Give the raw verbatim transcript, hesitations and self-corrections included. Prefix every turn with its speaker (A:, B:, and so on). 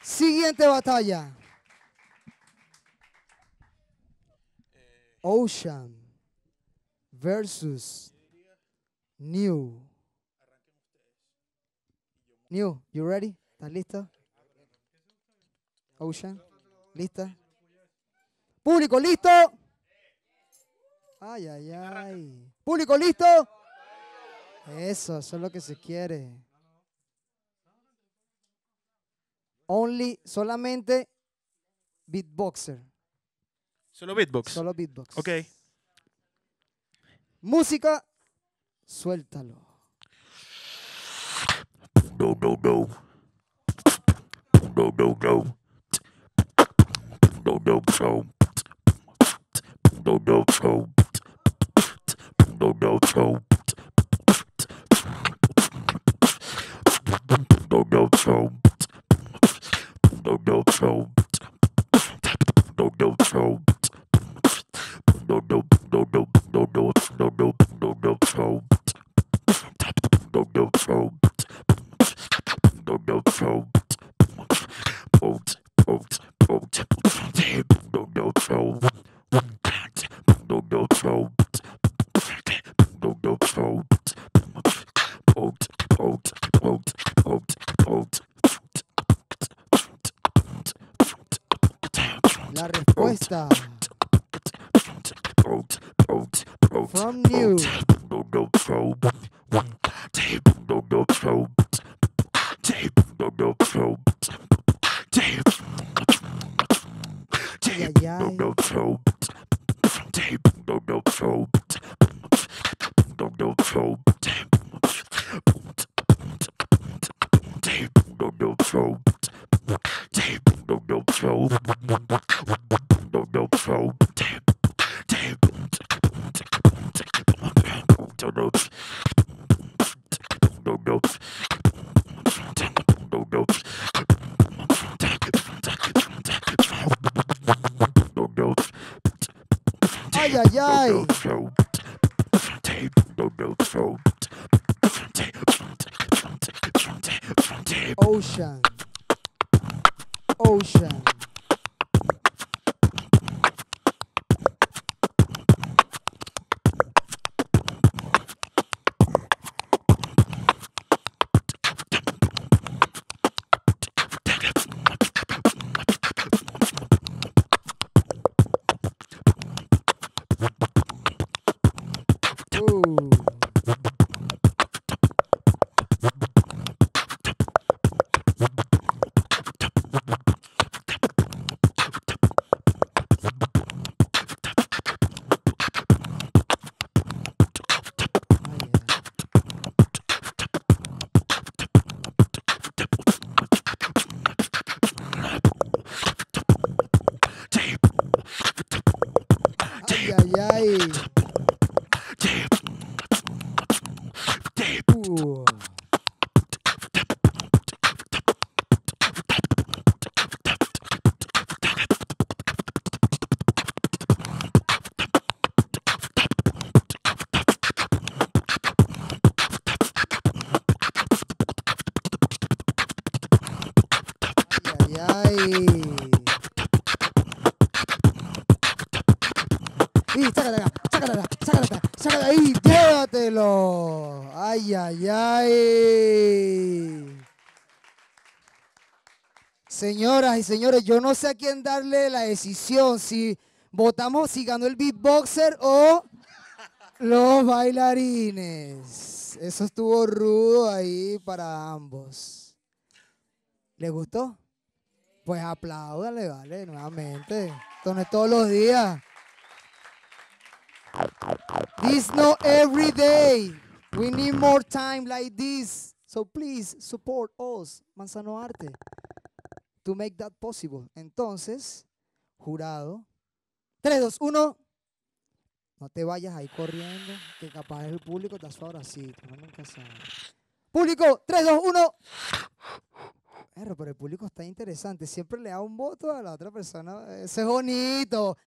A: Siguiente batalla. Oushan versus New. New, you ready? ¿Estás lista? Oushan, ¿lista? Público, ¿listo? Ay, ay, ay. Público, ¿listo? Eso, eso es lo que se quiere. Only, solamente beatboxer.
B: Solo beatbox.
A: Solo beatbox.
B: Ok.
A: Música, suéltalo.
B: No, no, no. No, no, no. No, no, no. No, no, no. No, no, no. No, no, no. No, no, no. No, no, no. No, no, no, no, no, no, no, no, no, no, no. No, no, no. No, no, no. Vote, vote, vote. No, no, no. No, no, no. No, no, no. Vote, vote, vote, vote, vote.
A: La respuesta. From New.
B: No, no, no. No, no, no. No, no, no.
A: Ay, ay, ay.
B: No, no, no. No, no, no. No, no, no. No, no, no. No, no, no. No, no, no. No, no. No, no. No, no. No, no.
A: Ay, ay, ay.
B: No, no. No, no, no.
A: Oushan. Oushan. Ooh. Ay, ay, ay. Uh. Ay, ay. Y sácala, sácala, sácala, sácala ahí, llévatelo. Ay, ay, ay. Señoras y señores, yo no sé a quién darle la decisión, si votamos si ganó el beatboxer o los bailarines. Eso estuvo rudo ahí para ambos. ¿Les gustó? Pues apláudale, vale, nuevamente. Esto no es todos los días. This not every day. We need more time like this. So please support us, Manzanoarte, to make that possible. Entonces, jurado. tres, dos, uno. No te vayas ahí corriendo, que capaz el público está suavecito. No nunca sabe. Público, tres, dos, uno. Pero el público está interesante. Siempre le da un voto a la otra persona. Eso es bonito.